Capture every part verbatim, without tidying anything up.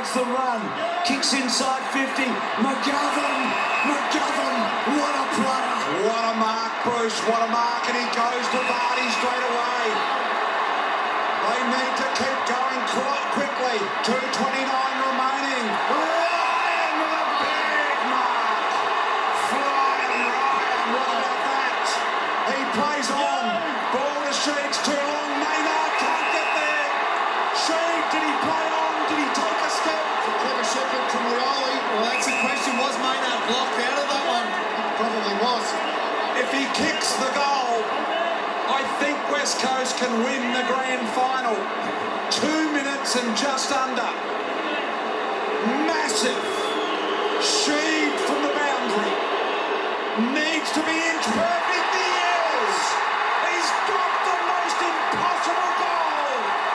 makes the run, kicks inside fifty. McGovern, McGovern, what a player. What a mark, Bruce, what a mark, and he goes to Vardy straight away. They need to keep going quite quickly. two twenty-nine remaining. Ryan with a big mark. Flying Ryan, what about that? He plays on. Ball to Sheeds, too long. Maynard can't get there. Sheed, did he play on? Did he take a step? A clever second from Rioli. Well, that's the question. Was Maynard blocked out of that one? Probably was. If he kicks the goal, I think West Coast can win the grand final. Two minutes and just under. Massive. Sheed from the boundary. Needs to be inch perfect. He is. He's got the most impossible goal.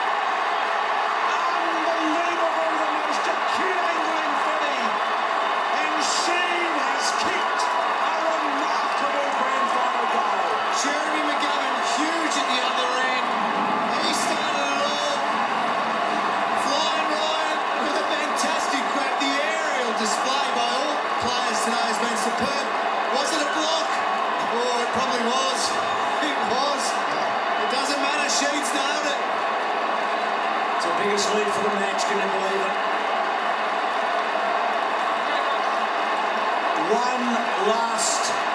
Unbelievable. The most acute angle in footy. And Sheed has kicked a remarkable grand final goal. Jeremy McGovern, huge at the other end. He started it all. Flying Ryan with a fantastic grab. The aerial display by all players today has been superb. Was it a block? Oh, it probably was. It was. It doesn't matter. Sheeds nailed it. It's the biggest lead for the match, can you believe it? One last